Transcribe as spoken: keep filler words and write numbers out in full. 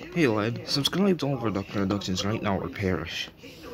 Hey lad, subscribe to all of our productions right now or perish.